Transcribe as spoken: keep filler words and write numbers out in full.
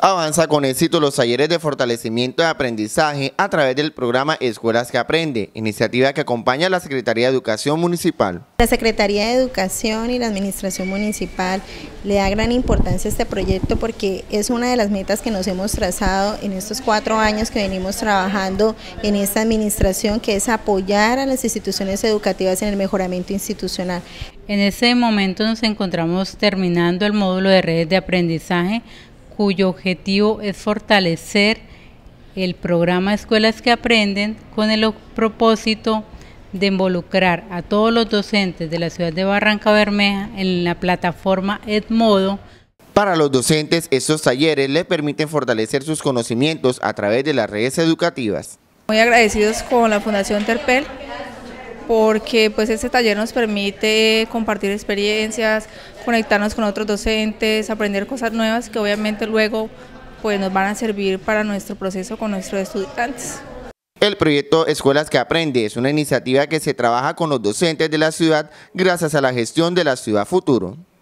Avanza con éxito los talleres de fortalecimiento de aprendizaje a través del programa Escuelas que Aprende, iniciativa que acompaña a la Secretaría de Educación Municipal. La Secretaría de Educación y la Administración Municipal le da gran importancia a este proyecto porque es una de las metas que nos hemos trazado en estos cuatro años que venimos trabajando en esta administración, que es apoyar a las instituciones educativas en el mejoramiento institucional. En este momento nos encontramos terminando el módulo de redes de aprendizaje, cuyo objetivo es fortalecer el programa Escuelas que Aprenden con el propósito de involucrar a todos los docentes de la ciudad de Barrancabermeja en la plataforma Edmodo. Para los docentes, estos talleres les permiten fortalecer sus conocimientos a través de las redes educativas. Muy agradecidos con la Fundación Terpel, porque pues este taller nos permite compartir experiencias, conectarnos con otros docentes, aprender cosas nuevas que obviamente luego pues nos van a servir para nuestro proceso con nuestros estudiantes. El proyecto Escuelas que Aprende es una iniciativa que se trabaja con los docentes de la ciudad gracias a la gestión de la Ciudad Futuro.